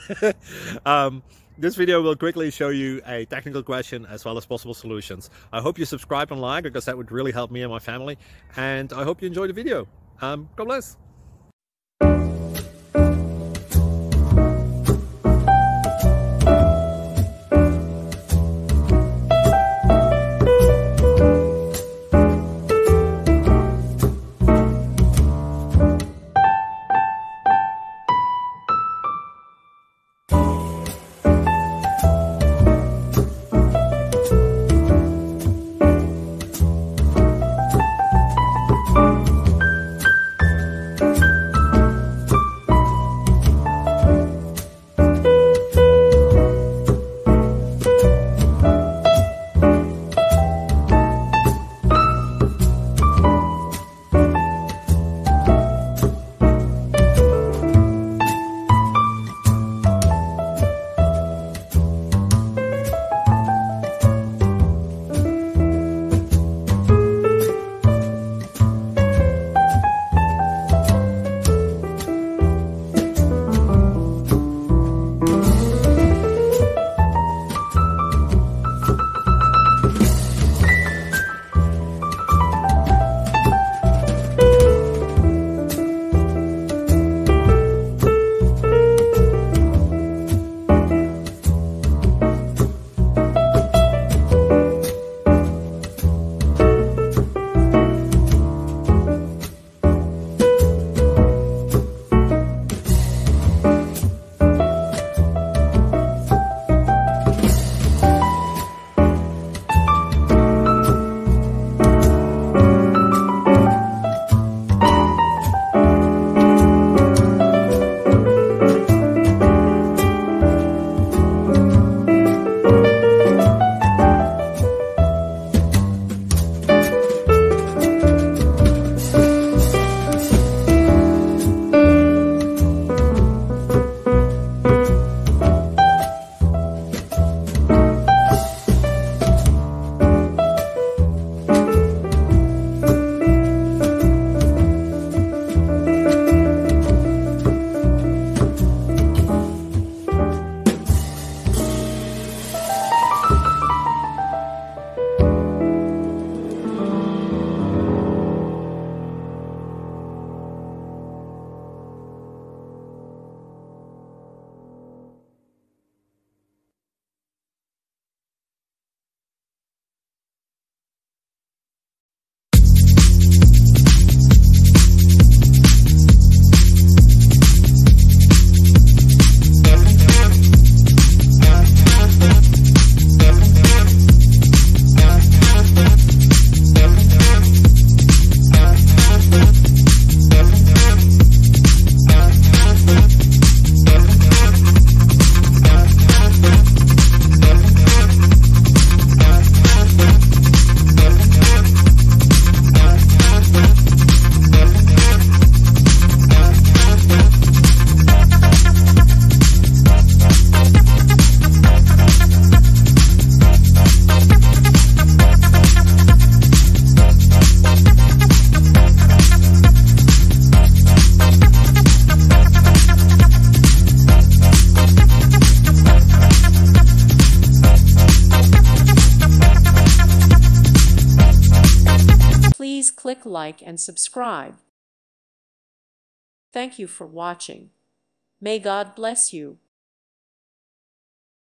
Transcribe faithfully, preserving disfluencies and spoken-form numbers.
um, this video will quickly show you a technical question as well as possible solutions. I hope you subscribe and like, because that would really help me and my family. And I hope you enjoy the video. Um, God bless. Please click like and subscribe. Thank you for watching. May God bless you.